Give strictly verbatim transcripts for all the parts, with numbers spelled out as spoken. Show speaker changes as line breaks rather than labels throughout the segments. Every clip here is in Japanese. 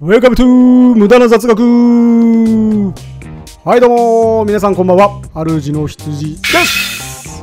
Welcome to 無駄な雑学。はいどうも皆さんこんばんは。主の羊です。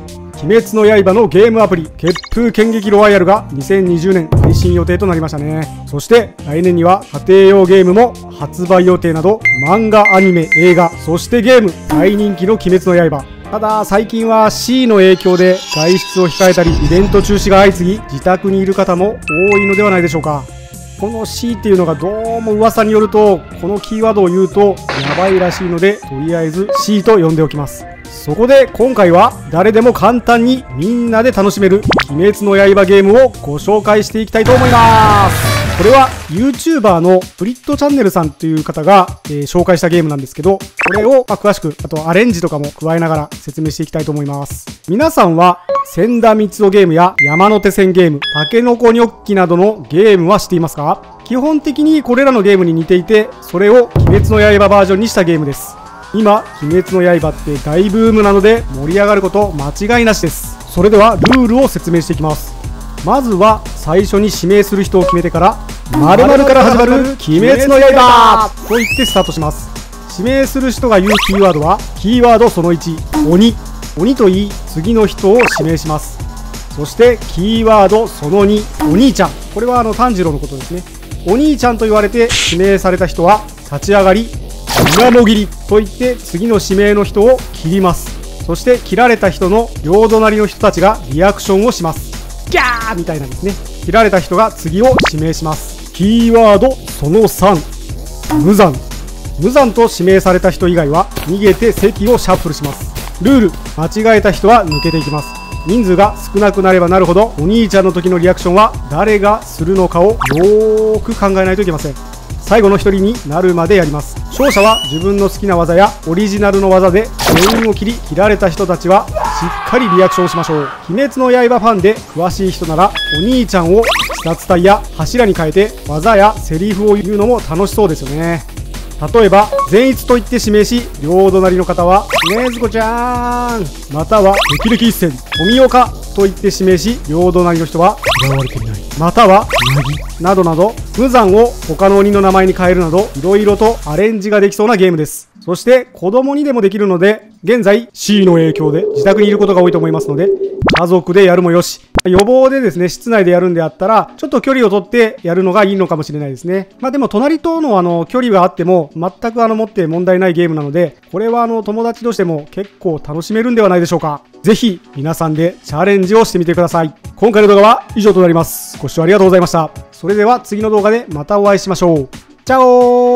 鬼滅の刃のゲームアプリ血風剣撃ロワイヤルがにせんにじゅうねん配信予定となりましたね。そして来年には家庭用ゲームも発売予定など、漫画、アニメ、映画、そしてゲーム大人気の鬼滅の刃。ただ最近は シー の影響で外出を控えたりイベント中止が相次ぎ、自宅にいる方も多いのではないでしょうか。この シー っていうのがどうも噂によると、このキーワードを言うとやばいらしいので、とりあえず シー と呼んでおきます。そこで今回は誰でも簡単にみんなで楽しめる鬼滅の刃ゲームをご紹介していきたいと思います。これは YouTuber のプリットチャンネルさんという方が、えー、紹介したゲームなんですけど、これを、まあ、詳しく、あとアレンジとかも加えながら説明していきたいと思います。皆さんは千田光雄ゲームや山手線ゲーム、たけのこニョッキなどのゲームは知っていますか？基本的にこれらのゲームに似ていて、それを鬼滅の刃バージョンにしたゲームです。今、鬼滅の刃って大ブームなので盛り上がること間違いなしです。それではルールを説明していきます。まずは最初に指名する人を決めてから、〇〇から始まる鬼滅の刃と言ってスタートします。指名する人が言うキーワードは、キーワードそのいち、鬼。鬼と言い、次の人を指名します。そしてキーワードそのに、お兄ちゃん。これはあの炭治郎のことですね。お兄ちゃんと言われて指名された人は立ち上がり、裏もぎりと言って次の指名の人を切ります。そして切られた人の両隣の人たちがリアクションをします。ギャーみたいなんですね。切られた人が次を指名します。キーワードそのさん、無残。無残と指名された人以外は逃げて席をシャッフルします。ルール、間違えた人は抜けていきます。人数が少なくなればなるほど、お兄ちゃんの時のリアクションは誰がするのかをよーく考えないといけません。最後の一人になるまでやります。勝者は自分の好きな技やオリジナルの技で全員を切り、切られた人たちはしっかりリアクションしましょう。鬼滅の刃ファンで詳しい人なら、お兄ちゃんを視察隊や柱に変えて技やセリフを言うのも楽しそうですよね。例えば善逸と言って指名し、両隣の方はねずこちゃん、または歴々一戦富岡と言って指名し、両隣の人は嫌われていない、またはなぎなどなど、無残を他の鬼の名前に変えるなど、いろいろとアレンジができそうなゲームです。そして子供にでもできるので、現在 シー の影響で自宅にいることが多いと思いますので、家族でやるもよし、予防でですね、室内でやるんであったらちょっと距離を取ってやるのがいいのかもしれないですね。まあでも隣とのあの距離があっても全くあの持って問題ないゲームなので、これはあの友達同士でも結構楽しめるんではないでしょうか。ぜひ皆さんでチャレンジをしてみてください。今回の動画は以上となります。ご視聴ありがとうございました。それでは次の動画でまたお会いしましょう。チャオー。